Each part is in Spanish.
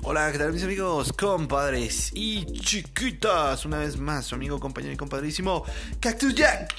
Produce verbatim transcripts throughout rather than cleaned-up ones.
Hola, ¿qué tal mis amigos, compadres y chiquitas? Una vez más, su amigo, compañero y compadrísimo Cactus Jack.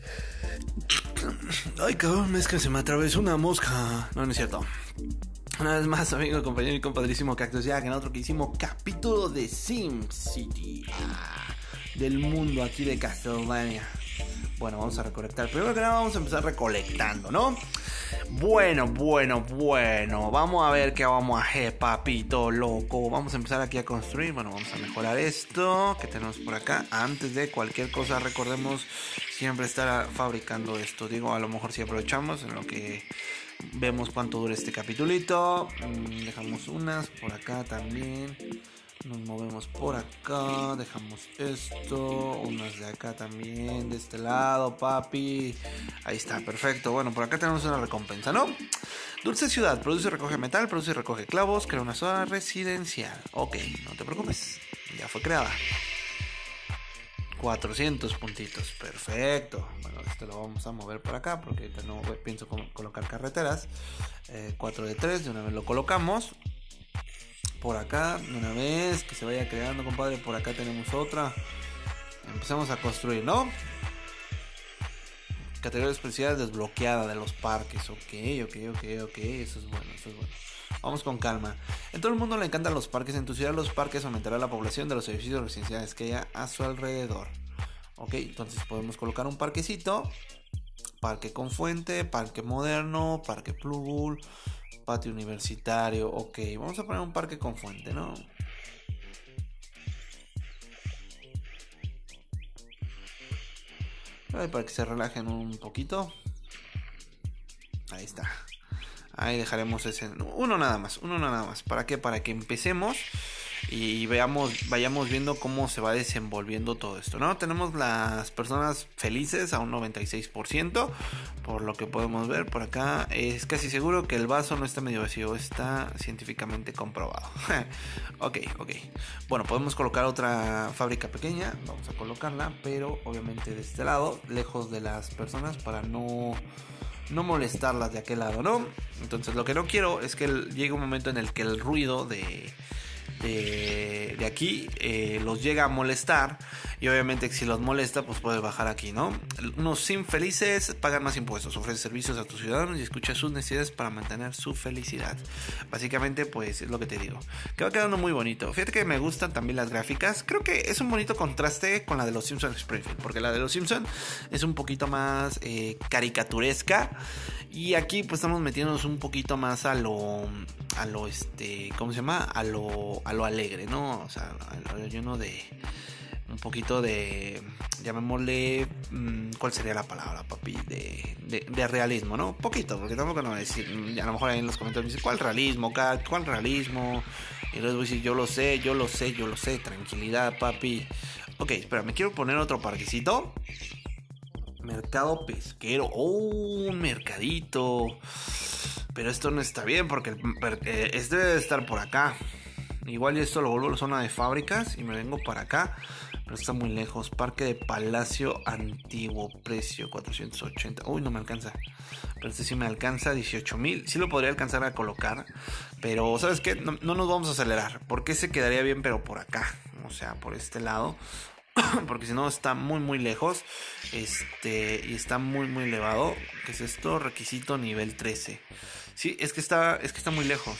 Ay, cabrón, es que se me atravesó una mosca. No, no es cierto. Una vez más, amigo, compañero y compadrísimo Cactus Jack, en otro que hicimos capítulo de SimCity, ah, del mundo aquí de Castlevania. Bueno, vamos a recolectar. Primero que nada vamos a empezar recolectando, ¿no? Bueno, bueno, bueno. Vamos a ver qué vamos a hacer, papito loco. Vamos a empezar aquí a construir. Bueno, vamos a mejorar esto que tenemos por acá. Antes de cualquier cosa, recordemos siempre estar fabricando esto. Digo, a lo mejor si aprovechamos en lo que vemos cuánto dura este capitulito. Dejamos unas por acá también. Nos movemos por acá, dejamos esto, unas de acá también, de este lado, papi. Ahí está, perfecto. Bueno, por acá tenemos una recompensa, ¿no? Dulce Ciudad, produce y recoge metal, produce y recoge clavos, crea una zona residencial. Ok, no te preocupes, ya fue creada. cuatrocientos puntitos, perfecto. Bueno, este lo vamos a mover por acá porque ahorita no pienso colocar carreteras. eh, cuatro de tres, de una vez lo colocamos. Por acá, de una vez, que se vaya creando, compadre. Por acá tenemos otra. Empezamos a construir, ¿no? Categoría especial desbloqueada de los parques. Ok, ok, ok, ok. Eso es bueno, eso es bueno. Vamos con calma. En todo el mundo le encantan los parques. En tu ciudad los parques aumentará la población de los edificios residenciales que haya a su alrededor. Ok, entonces podemos colocar un parquecito. Parque con fuente, parque moderno, parque plugul, patio universitario. Ok, vamos a poner un parque con fuente, ¿no? Ay, para que se relajen un poquito. Ahí está. Ahí dejaremos ese. Uno nada más, uno nada más. ¿Para qué? Para que empecemos y veamos, vayamos viendo cómo se va desenvolviendo todo esto, ¿no? Tenemos las personas felices a un noventa y seis por ciento, por lo que podemos ver por acá. Es casi seguro que el vaso no está medio vacío, está científicamente comprobado. Ok, ok. Bueno, podemos colocar otra fábrica pequeña, vamos a colocarla, pero obviamente de este lado, lejos de las personas para no... no molestarlas de aquel lado, ¿no? Entonces lo que no quiero es que el, llegue un momento en el que el ruido de, de, de aquí eh, los llega a molestar. Y obviamente si los molesta, pues puedes bajar aquí, ¿no? Unos sim felices pagan más impuestos, ofrece servicios a tus ciudadanos y escucha sus necesidades para mantener su felicidad. Básicamente, pues es lo que te digo. Que va quedando muy bonito. Fíjate que me gustan también las gráficas. Creo que es un bonito contraste con la de los Simpsons Springfield, porque la de los Simpsons es un poquito más eh, caricaturesca. Y aquí pues estamos metiéndonos un poquito más a lo, a lo este, ¿cómo se llama? A lo, a lo alegre, ¿no? O sea, a lo lleno de, un poquito de, llamémosle, ¿cuál sería la palabra, papi? De, de, de realismo, ¿no? Poquito, porque tampoco no voy a decir, a lo mejor ahí en los comentarios me dicen, ¿cuál realismo, Kat? ¿Cuál realismo? Y luego voy a decir, yo lo sé, yo lo sé, yo lo sé, tranquilidad, papi. Ok, espera, me quiero poner otro parquecito. Mercado pesquero. Oh, un mercadito. Pero esto no está bien porque el, eh, este debe estar por acá. Igual y esto lo vuelvo a la zona de fábricas y me vengo para acá. Pero está muy lejos. Parque de Palacio Antiguo. Precio cuatrocientos ochenta. Uy, no me alcanza. Pero este sí me alcanza, dieciocho mil. Sí lo podría alcanzar a colocar. Pero, ¿sabes qué? No, no nos vamos a acelerar. Porque se quedaría bien, pero por acá. O sea, por este lado. Porque si no está muy muy lejos. Este. Y está muy muy elevado. ¿Qué es esto? Requisito nivel trece. Sí, es que está. Es que está muy lejos.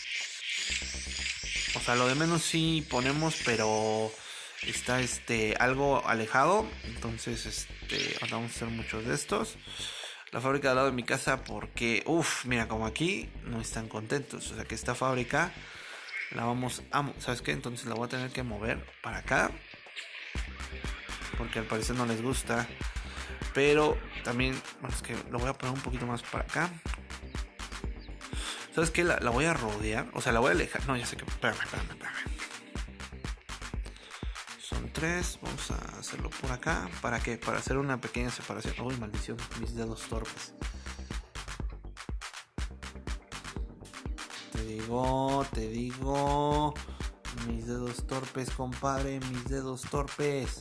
O sea, lo de menos sí ponemos, pero está este algo alejado. Entonces, este. Vamos a hacer muchos de estos. La fábrica al lado de mi casa. Porque. Uff, mira, como aquí no están contentos. O sea que esta fábrica la vamos a. ¿Sabes qué? Entonces la voy a tener que mover para acá. Porque al parecer no les gusta. Pero también, bueno, es que lo voy a poner un poquito más para acá. ¿Sabes qué? La, la voy a rodear. O sea, la voy a alejar. No, ya sé que. Espérame, espérame, espérame. Son tres. Vamos a hacerlo por acá. ¿Para qué? Para hacer una pequeña separación. Uy, maldición. Mis dedos torpes. Te digo, te digo. Mis dedos torpes, compadre. Mis dedos torpes.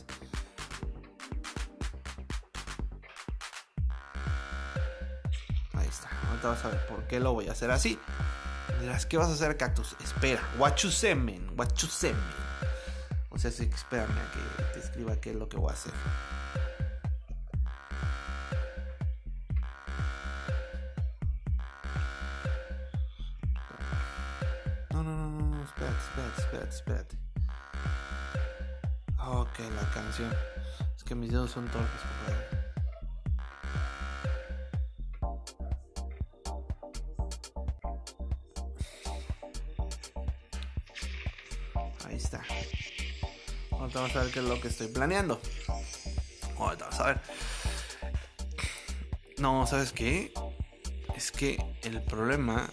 Ahí está. Ahorita vas a ver por qué lo voy a hacer así. Dirás, ¿qué vas a hacer, Cactus? Espera, what you say, man, what you say, man. O sea, sí, espérame a que te escriba qué es lo que voy a hacer. No, no, no, no, espérate, espérate, espérate, espérate. Ok, la canción. Es que mis dedos son torpes, compadre. Ahí está. Ahorita vamos a ver qué es lo que estoy planeando. Ahorita vamos a ver. No, ¿sabes qué? Es que el problema...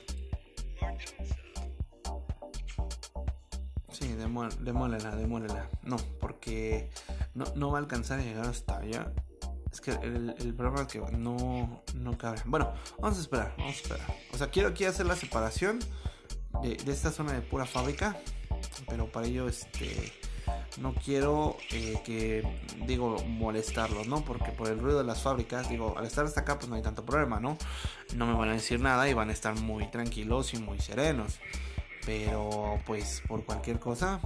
Sí, demó- demólela, demólela. No, porque no, no va a alcanzar a llegar hasta allá. Es que el, el problema es que no, no cabe. Bueno, vamos a esperar, vamos a esperar. O sea, quiero aquí hacer la separación de, de esta zona de pura fábrica. Pero para ello, este... no quiero eh, que, digo, molestarlos, ¿no? Porque por el ruido de las fábricas, digo, al estar hasta acá, pues no hay tanto problema, ¿no? No me van a decir nada y van a estar muy tranquilos y muy serenos. Pero, pues, por cualquier cosa...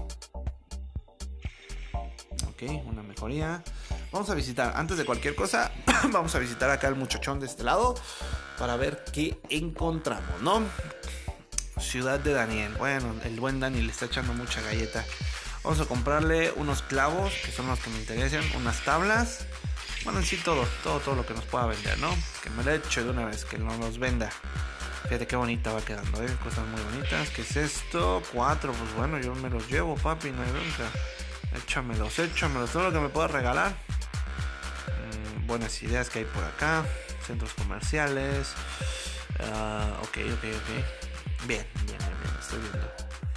Ok, una mejoría. Vamos a visitar, antes de cualquier cosa, vamos a visitar acá al muchachón de este lado para ver qué encontramos, ¿no? Ciudad de Daniel. Bueno, el buen Daniel le está echando mucha galleta. Vamos a comprarle unos clavos, que son los que me interesan, unas tablas. Bueno, en sí todo, todo, todo lo que nos pueda vender, ¿no? Que me lo eche de una vez, que no nos venda. Fíjate qué bonita va quedando, ¿eh? Cosas muy bonitas. ¿Qué es esto? Cuatro, pues bueno, yo me los llevo, papi, no hay bronca. Échamelos, échamelos, todo lo que me pueda regalar. Mm, buenas ideas que hay por acá. Centros comerciales. Uh, ok, ok, ok. Bien, bien, bien, bien, estoy viendo.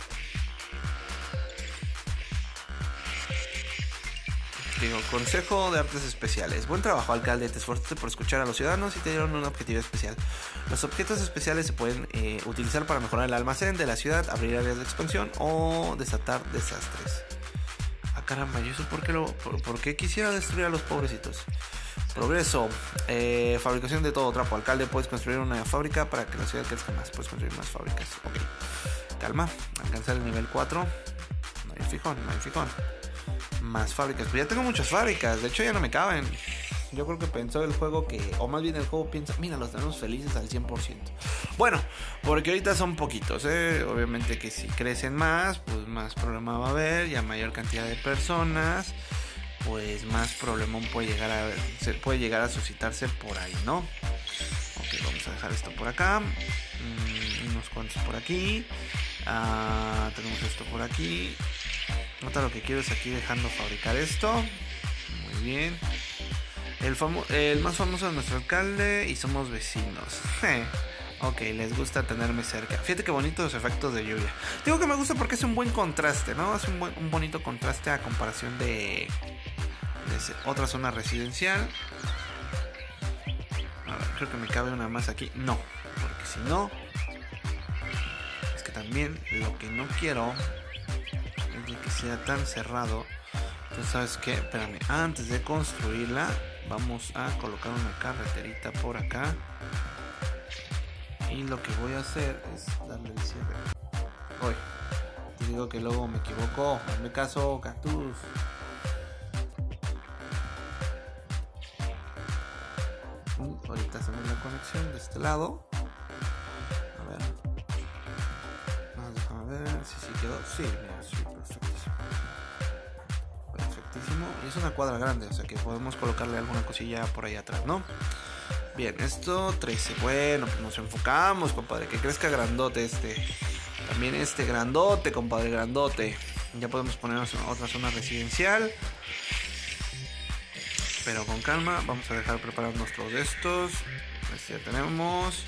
Digo, consejo de artes especiales. Buen trabajo, alcalde. Te esforzaste por escuchar a los ciudadanos y te dieron un objetivo especial. Los objetos especiales se pueden eh, utilizar para mejorar el almacén de la ciudad, abrir áreas de expansión o desatar desastres. Ah, caramba, ¿y eso por qué, lo, por, por qué quisiera destruir a los pobrecitos? Progreso. Eh, fabricación de todo trapo. Alcalde, puedes construir una fábrica para que la ciudad crezca más. Puedes construir más fábricas. Ok. Calma. Alcanzar el nivel cuatro. No hay fijón, no hay fijón. Más fábricas, pues ya tengo muchas fábricas. De hecho ya no me caben. Yo creo que pensó el juego que, o más bien el juego piensa, mira, los tenemos felices al cien por ciento. Bueno, porque ahorita son poquitos, ¿eh? Obviamente que si crecen más, pues más problema va a haber. Y a mayor cantidad de personas, pues más problemón puede llegar a se puede llegar a suscitarse por ahí, ¿no? Ok, vamos a dejar esto por acá. mm, Unos cuantos por aquí. Ah, tenemos esto por aquí. Nota, lo que quiero es aquí dejando fabricar esto. Muy bien. El, famo- el más famoso de nuestro alcalde y somos vecinos. Ok, les gusta tenerme cerca. Fíjate qué bonitos efectos de lluvia. Digo que me gusta porque es un buen contraste, ¿no? Es un, buen, un bonito contraste a comparación de, de otra zona residencial. A ver, creo que me cabe una más aquí. No, porque si no... Es que también lo que no quiero... de que sea tan cerrado. Entonces, ¿sabes qué? Espérame, antes de construirla vamos a colocar una carreterita por acá. Y lo que voy a hacer es darle el cierre. Hoy te digo que luego me equivoco. Hazme caso, Cactus. Y ahorita hacemos la conexión de este lado. A ver. No, déjame ver si sí quedó. Sí, mira, sí, perfectísimo. Perfectísimo. Y es una cuadra grande, o sea que podemos colocarle alguna cosilla por ahí atrás, ¿no? Bien, esto trece. Bueno, pues nos enfocamos, compadre. Que crezca grandote este. También este grandote, compadre, grandote. Ya podemos ponernos en otra zona residencial. Pero con calma, vamos a dejar preparados nuestros de estos. Este ya tenemos.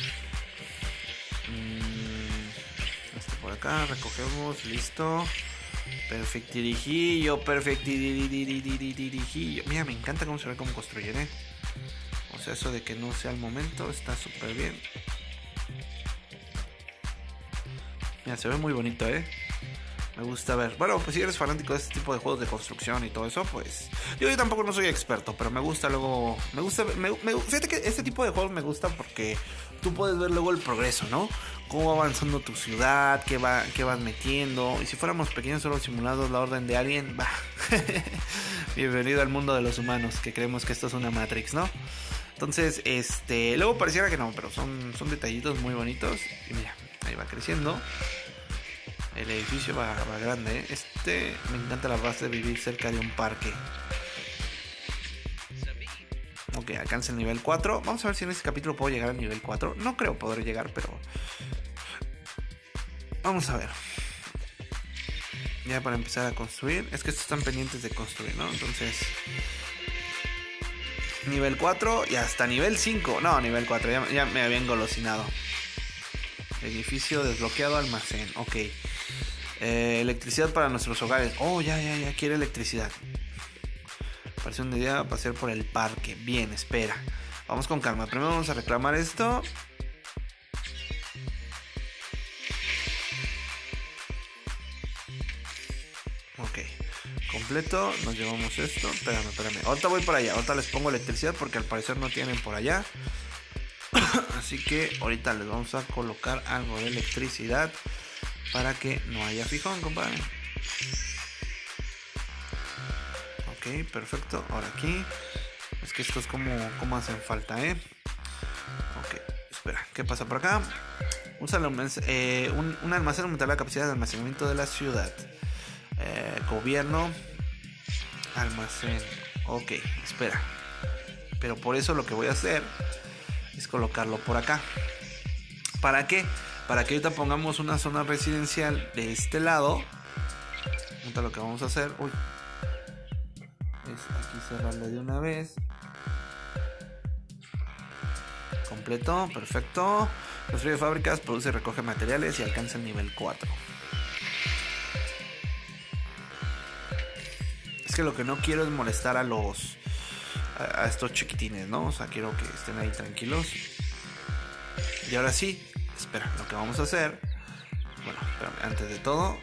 Este por acá, recogemos, listo. Perfectirijillo, perfectirijillo. Mira, me encanta cómo se ve, cómo construyen, ¿eh? O sea, eso de que no sea el momento está súper bien. Mira, se ve muy bonito, ¿eh? Me gusta ver. Bueno, pues si eres fanático de este tipo de juegos de construcción y todo eso, pues... Yo, yo tampoco no soy experto, pero me gusta luego... Me gusta... Me, me, fíjate que este tipo de juegos me gusta porque tú puedes ver luego el progreso, ¿no? cómo va avanzando tu ciudad, qué, va, qué vas metiendo. Y si fuéramos pequeños solo simulados la orden de Alien, bah. Bienvenido al mundo de los humanos, que creemos que esto es una Matrix, ¿no? Entonces, este, luego pareciera que no, pero son, son detallitos muy bonitos. Y mira, ahí va creciendo. El edificio va, va grande, ¿eh? Este, me encanta la base de vivir cerca de un parque. Ok, alcanza el nivel cuatro. Vamos a ver si en este capítulo puedo llegar al nivel cuatro. No creo poder llegar, pero... vamos a ver. Ya para empezar a construir. Es que estos están pendientes de construir, ¿no? Entonces... nivel cuatro y hasta nivel cinco. No, nivel cuatro, ya, ya me había engolosinado. Edificio desbloqueado, almacén. Ok. Eh, electricidad para nuestros hogares. Oh, ya, ya, ya quiere electricidad. Parece un día pasear por el parque. Bien, espera. Vamos con calma. Primero vamos a reclamar esto. Ok. Completo. Nos llevamos esto. Espérame, espérame. Ahorita voy para allá. Ahorita les pongo electricidad porque al parecer no tienen por allá. Así que ahorita les vamos a colocar algo de electricidad para que no haya fijón, compadre. Ok, perfecto. Ahora aquí. Es que esto es como, como hacen falta, ¿eh? Ok, espera. ¿Qué pasa por acá? Un, salón, eh, un, un almacén aumentará la capacidad de almacenamiento de la ciudad. Eh, gobierno. Almacén. Ok, espera. Pero por eso lo que voy a hacer es colocarlo por acá. ¿Para qué? Para que ahorita pongamos una zona residencial de este lado. Ahorita lo que vamos a hacer, uy, es aquí cerrarle de una vez. Completo, perfecto. Construye fábricas, produce y recoge materiales y alcanza el nivel cuatro. Es que lo que no quiero es molestar a los a, a estos chiquitines, ¿no? O sea, quiero que estén ahí tranquilos. Y ahora sí, espera, lo que vamos a hacer. Bueno, espérame, antes de todo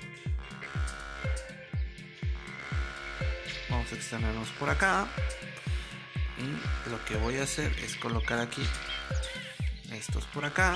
vamos a extendernos por acá. Y lo que voy a hacer es colocar aquí estos por acá.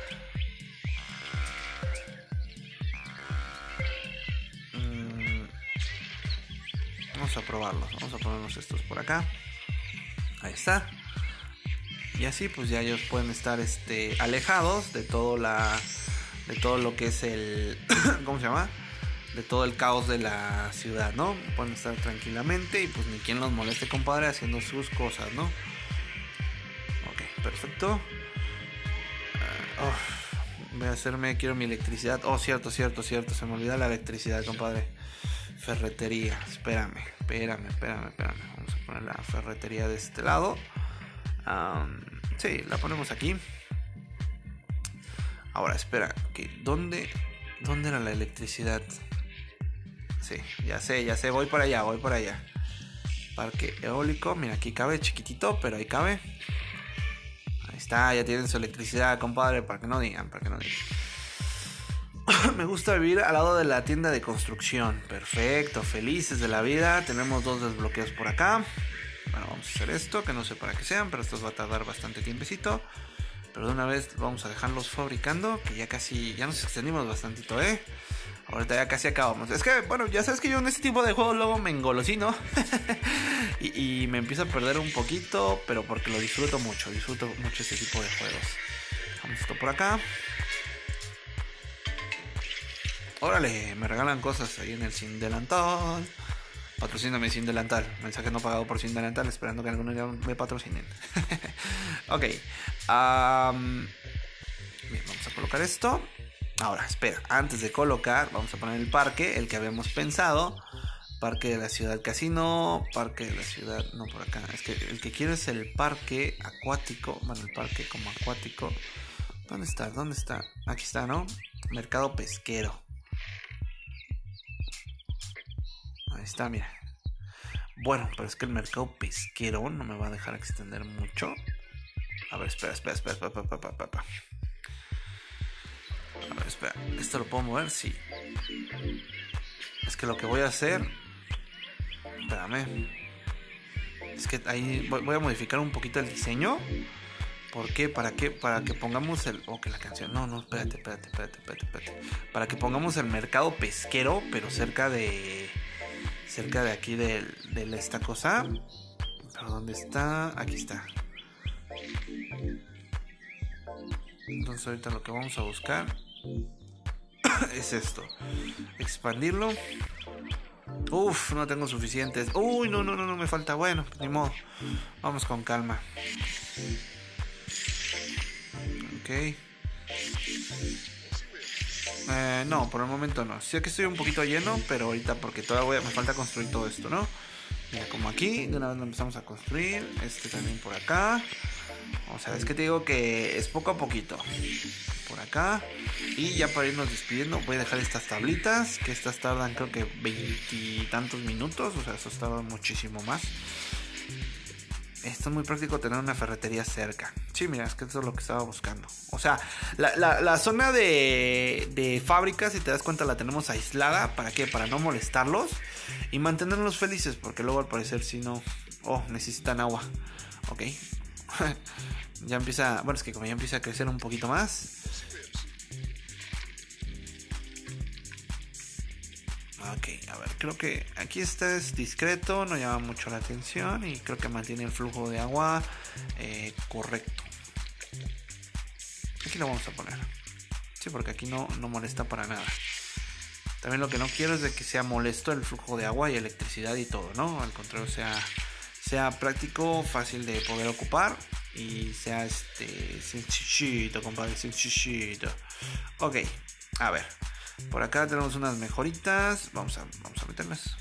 Mm, vamos a probarlos. Vamos a ponernos estos por acá. Ahí está. Y así pues ya ellos pueden estar este, alejados de todo la de todo lo que es el ¿cómo se llama? De todo el caos de la ciudad, ¿no? Pueden estar tranquilamente y pues ni quien los moleste, compadre, haciendo sus cosas, ¿no? Ok, perfecto. Uh, oh, voy a hacerme, quiero mi electricidad. Oh, cierto, cierto, cierto, se me olvida la electricidad, compadre. Ferretería, espérame, espérame, espérame, espérame. Vamos a poner la ferretería de este lado. Um, sí, la ponemos aquí. Ahora, espera, ¿qué? ¿Dónde, ¿Dónde era la electricidad? Sí, ya sé, ya sé, voy para allá, voy para allá. Parque eólico, mira, aquí cabe chiquitito, pero ahí cabe. Ahí está, ya tienen su electricidad, compadre, para que no digan, para que no digan. Me gusta vivir al lado de la tienda de construcción. Perfecto, felices de la vida. Tenemos dos desbloqueos por acá. Bueno, vamos a hacer esto, que no sé para qué sean, pero esto va a tardar bastante tiempecito. Pero de una vez vamos a dejarlos fabricando, que ya casi, ya nos extendimos bastantito, ¿eh? Ahorita ya casi acabamos. Es que, bueno, ya sabes que yo en este tipo de juegos luego me engolosino. y, y me empiezo a perder un poquito, pero porque lo disfruto mucho, disfruto mucho este tipo de juegos. Dejamos esto por acá. Órale, me regalan cosas ahí en el Sin Delantal. Patrocíname Sin Delantal. Mensaje no pagado por Sin Delantal, esperando que alguno día me patrocinen. Ok. Um, bien, vamos a colocar esto. Ahora, espera, antes de colocar, vamos a poner el parque, el que habíamos pensado. Parque de la ciudad casino, parque de la ciudad, no por acá. Es que el que quiero es el parque acuático. Bueno, el parque como acuático. ¿Dónde está? ¿Dónde está? Aquí está, ¿no? Mercado pesquero. Ahí está, mira. Bueno, pero es que el mercado pesquero no me va a dejar extender mucho. A ver, espera, espera, espera, espera, espera, espera, espera. A ver, espera. ¿Esto lo puedo mover? Sí. Es que lo que voy a hacer... Espérame. Es que ahí voy a modificar un poquito el diseño ¿Por qué? ¿Para qué? Para que pongamos el... Ok, la canción. No, no, espérate, espérate, espérate, espérate, espérate. Para que pongamos el mercado pesquero, pero cerca de... Cerca de aquí de, de esta cosa. ¿Pero dónde está? Aquí está. Entonces ahorita lo que vamos a buscar es esto. Expandirlo. Uf, no tengo suficientes. Uy, no, no, no, no me falta. Bueno, ni modo. Vamos con calma. Ok. Eh, no, por el momento no. Sé que estoy un poquito lleno, pero ahorita porque todavía voy a, me falta construir todo esto, ¿no? Mira, como aquí, de una vez lo empezamos a construir. Este también por acá. O sea, es que te digo que es poco a poquito. Por acá. Y ya para irnos despidiendo voy a dejar estas tablitas, que estas tardan creo que veintitantos minutos. O sea, estos tardan muchísimo más. Esto es muy práctico tener una ferretería cerca. Sí, mira, es que eso es lo que estaba buscando. O sea, la, la, la zona de, de fábrica, si te das cuenta, la tenemos aislada. ¿Para qué? Para no molestarlos y mantenerlos felices, porque luego al parecer si no... Oh, necesitan agua. Ok. Ya empieza... Bueno, es que como ya empieza a crecer un poquito más. Ok, a ver, creo que aquí está, es discreto, no llama mucho la atención y creo que mantiene el flujo de agua eh, correcto. Aquí lo vamos a poner. Sí, porque aquí no, no molesta para nada. También lo que no quiero es de que sea molesto el flujo de agua y electricidad y todo, ¿no? Al contrario, sea, sea práctico, fácil de poder ocupar y sea este sencillito, compadre, sencillito. Ok, a ver. Por acá tenemos unas mejoritas. Vamos a, vamos a meterlas.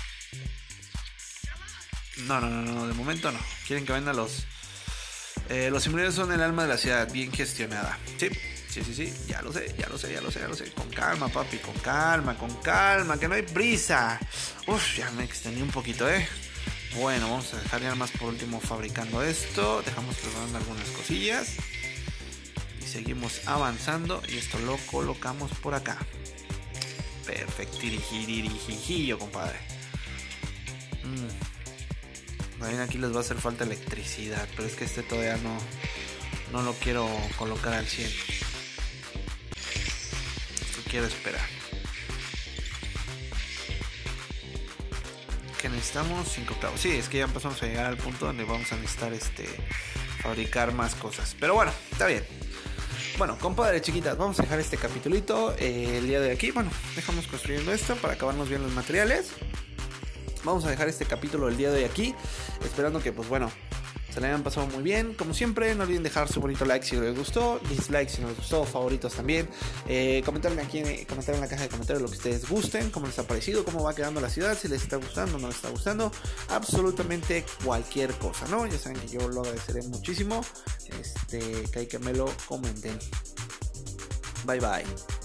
No, no, no, no, de momento no. Quieren que vendan los... Eh, los inmobiliarios son el alma de la ciudad, bien gestionada. Sí, sí, sí, sí, ya lo sé, ya lo sé, ya lo sé, ya lo sé. Con calma, papi, con calma, con calma, que no hay prisa. Uf, ya me extendí un poquito, ¿eh? Bueno, vamos a dejar ya más por último fabricando esto. Dejamos preparando algunas cosillas. Y seguimos avanzando. Y esto lo colocamos por acá. Perfecto, dirigirijillo, compadre. Mm. También aquí les va a hacer falta electricidad, pero es que este todavía no, no lo quiero colocar al cien. Esto quiero esperar. Que necesitamos cinco clavos. Sí, es que ya empezamos a llegar al punto donde vamos a necesitar este fabricar más cosas. Pero bueno, está bien. Bueno, compadre, chiquitas, vamos a dejar este capitulito eh, el día de aquí. Bueno, dejamos construyendo esto para acabarnos bien los materiales. Vamos a dejar este capítulo el día de hoy aquí, esperando que, pues bueno, se le hayan pasado muy bien. Como siempre, no olviden dejar su bonito like si les gustó, dislike si no les gustó, favoritos también. Eh, comentarme aquí, en, comentar en la caja de comentarios lo que ustedes gusten, cómo les ha parecido, cómo va quedando la ciudad, si les está gustando o no les está gustando. Absolutamente cualquier cosa, ¿no? Ya saben que yo lo agradeceré muchísimo. Este, que hay que me lo comenten. Bye bye.